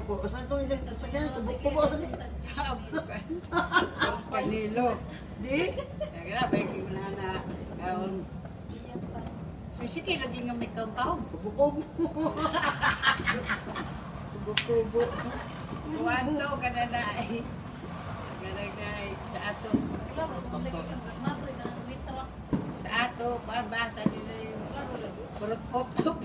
ko. Saan itong sakyan? Kubo sa ni. Kanilo. Di? Grabe, kaya mo na sige, lagi nga may kaw-kaw. Kubo-kubo. Kubo-kubo. Kuwanto ka na na eh. Sa ato. Sa ato, basa nila yung purot-potop.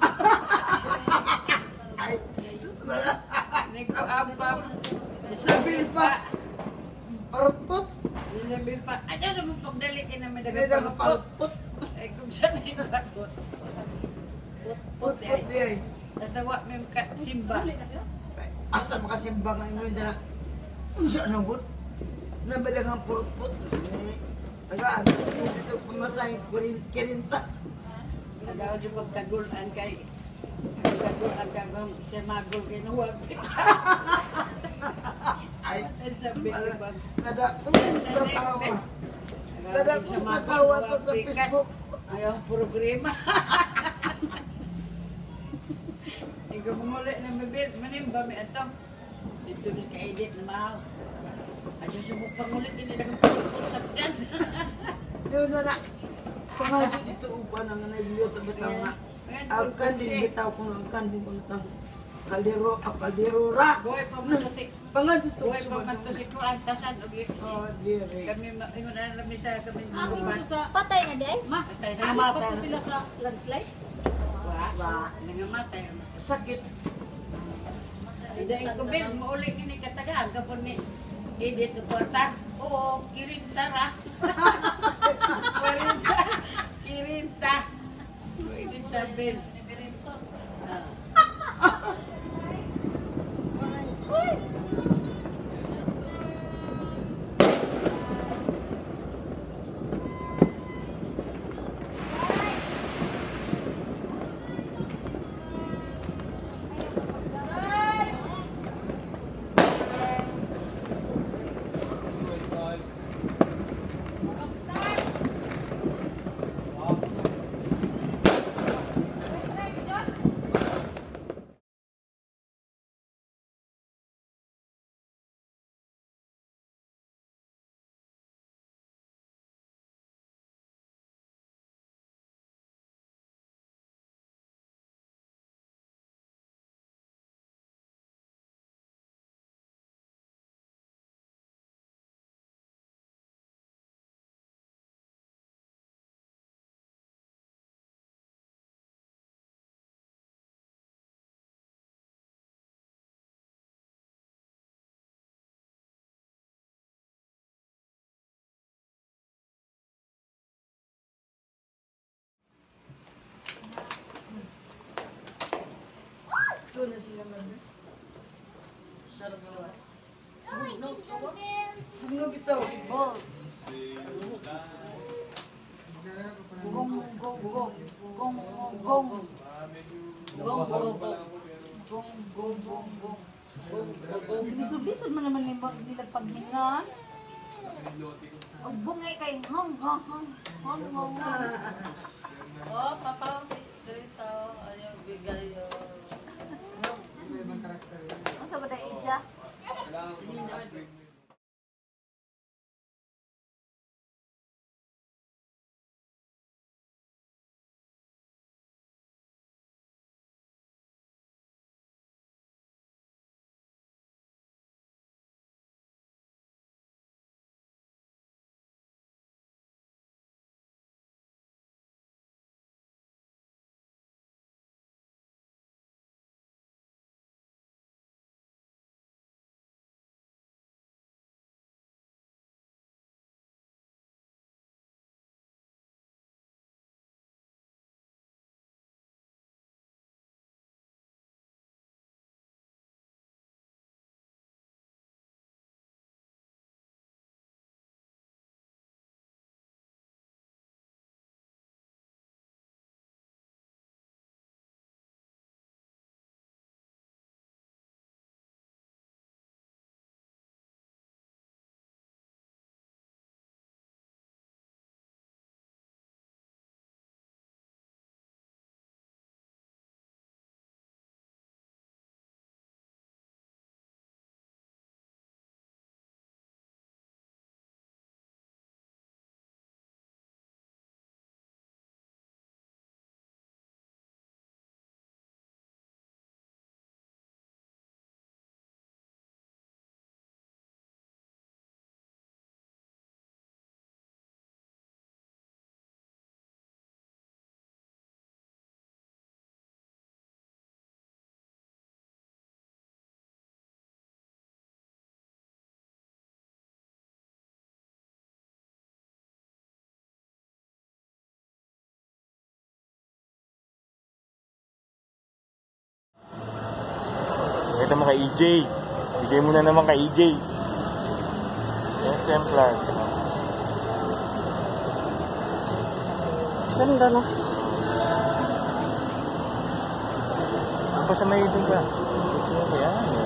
Ay, sus wala. Nagpaambam. Sabil pa. Parot-pot. Nilabil pa. Ayan naman pagdali ka naman May nagpapot. parot-pot. Ay kung saan ay bakot. Pot-pot di ay. Natawa mo yung simba. Asa makasimba nga imo na. Unsa na gud? Nabalagang purot-pot. Tagaan. Dito pumasay kirinta. Nagawa siya pagtagulan kay pagtagulan kagong siya magul kay nuwag. Ay, Sabi ko ba? kada katawa. Kada katawa to sa Facebook. Ayaw programa. Ikaw muli na mabil, manimba mi ato. Dito ni ka-edit na mahal. Ayo subok pangulit ini dagang pagput sa tiyan. Yun na. Pangadyo dito upan ang nagluluto bitaw nga. Ang kandin bitaw ko ang kandin ko na kaldero, kalderora. Boy pa man to si Pangadyo to. Boy pa man to si Kuan tasan ugli. Oh, dire. Kami ingon na lang sa kami Ang mga ito sa patay na di ay? Ma, patay na Namatay patay na sila sila. sa landslide? wa. Nangamatay. Sakit. Dahil ko bil mo uli kini katagaan kapon ni edit ko kwarta. Oo, kirinta ra. Kirinta. Kirinta. Pwede sa bil. Ah. Doon na sila man. Ano bitaw? Oh. Gong gong gong gong gong gong gong gong. Bisod-bisod man naman ni nila pagningan. Ang bungay kay hang hang hang hang hang. Oh, papaw si Teresa, ayaw bigay May ibang karakter. Ang sa bada ija. yung naman kay EJ. Bigay mo na naman kay EJ. SM Plus. Ganda no? Ano pa sa may dun ka? Ito yan.